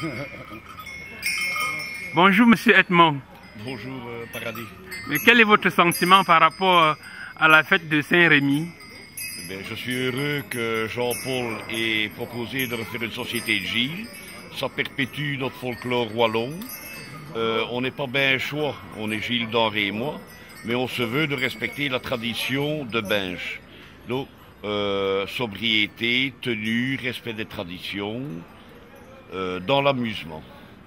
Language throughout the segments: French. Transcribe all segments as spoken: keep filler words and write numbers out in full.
Bonjour Monsieur Edmond. Bonjour euh, Paradis. Mais quel est votre sentiment par rapport à la fête de Saint-Rémy? Eh bien, je suis heureux que Jean-Paul ait proposé de refaire une société de Gilles. Ça perpétue notre folklore wallon. Euh, on n'est pas Binchois, on est Gilles Denré et moi, mais on se veut de respecter la tradition de Binche. Donc, euh, sobriété, tenue, respect des traditions, euh, dans l'amusement.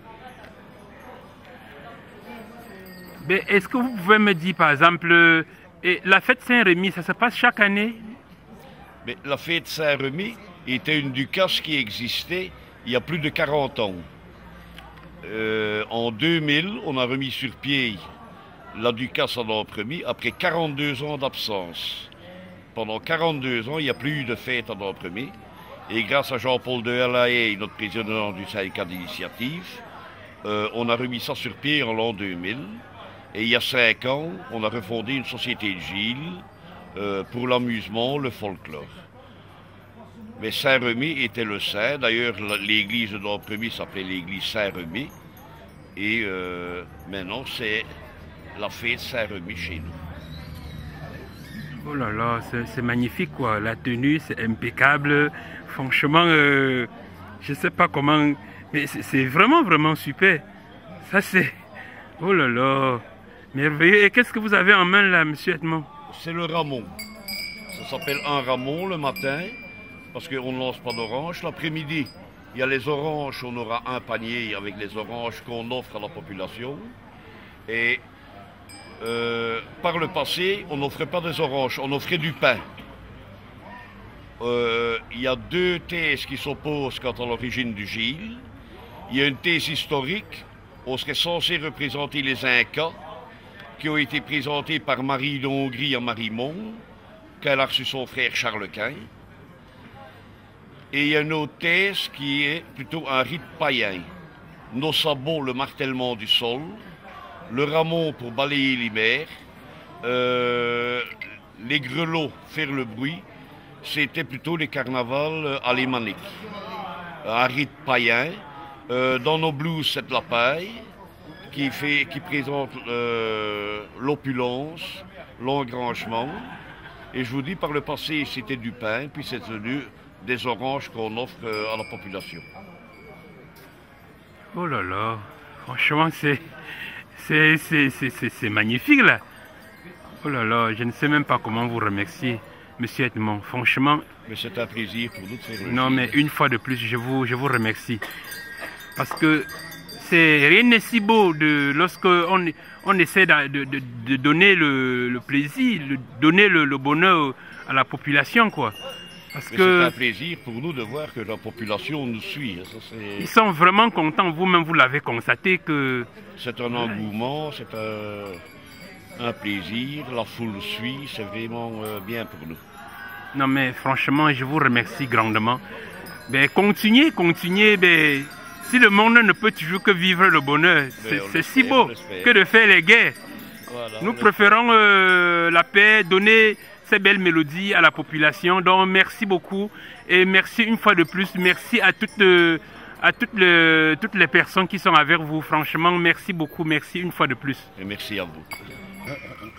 Est-ce que vous pouvez me dire, par exemple, et la fête Saint-Rémy, ça se passe chaque année? Mais la fête Saint-Rémy était une ducasse qui existait il y a plus de quarante ans. Euh, en deux mille, on a remis sur pied la ducasse à Nampremy après quarante-deux ans d'absence. Pendant quarante-deux ans, il n'y a plus eu de fête à Nampremy. Et grâce à Jean-Paul de Helahaye, notre président du syndicat d'initiative, euh, on a remis ça sur pied en l'an deux mille. Et il y a cinq ans, on a refondé une société de Gilles euh, pour l'amusement, le folklore. Mais Saint-Rémy était le saint. D'ailleurs, l'église de Nampremy s'appelait l'église Saint-Rémy. Et euh, maintenant, c'est la fête Saint-Rémy chez nous. Oh là là, c'est magnifique quoi. La tenue, c'est impeccable. Franchement, euh, je ne sais pas comment... Mais c'est vraiment, vraiment super. Ça, c'est... Oh là là, merveilleux. Et qu'est-ce que vous avez en main là, Monsieur Edmond? C'est le ramon. Ça s'appelle un ramon le matin. Parce qu'on ne lance pas d'oranges. L'après-midi, il y a les oranges, on aura un panier avec les oranges qu'on offre à la population. Et euh, par le passé, on n'offrait pas des oranges, on offrait du pain. Euh, il y a deux thèses qui s'opposent quant à l'origine du Gilles. Il y a une thèse historique, on serait censé représenter les Incas, qui ont été présentés par Marie de Hongrie à Marimont, qu'elle a reçu son frère Charles Quint. Et il y a une autre thèse qui est plutôt un rite païen. Nos sabots, le martèlement du sol, le ramon pour balayer les mers, euh, les grelots, faire le bruit, c'était plutôt les carnavals alémaniques. Un rite païen. Euh, dans nos blues, c'est la paille qui, fait, qui présente euh, l'opulence, l'engrangement. Et je vous dis, par le passé, c'était du pain, puis c'est devenu des oranges qu'on offre à la population. Oh là là, franchement c'est c'est magnifique là. Oh là là, je ne sais même pas comment vous remercier, Monsieur Edmond. Franchement. Mais c'est un plaisir pour nous de faire. Non mais une fois de plus, je vous, je vous remercie. Parce que c'est rien n'est si beau de lorsque on, on essaie de, de, de donner le, le plaisir, de donner le, le bonheur à la population quoi. Parce que c'est un plaisir pour nous de voir que la population nous suit. Ça, ils sont vraiment contents, vous-même vous, vous l'avez constaté que... C'est un engouement, c'est un, un plaisir, la foule suit, c'est vraiment euh, bien pour nous. Non mais franchement, je vous remercie grandement. Ben, continuez, continuez, ben, si le monde ne peut toujours que vivre le bonheur, c'est si beau que de faire les guerres. Voilà, nous préférons euh, la paix, donner ces belles mélodies à la population. Donc merci beaucoup et merci une fois de plus. Merci à toutes, euh, à toutes, les, toutes les personnes qui sont avec vous. Franchement, merci beaucoup. Merci une fois de plus. Et merci à vous.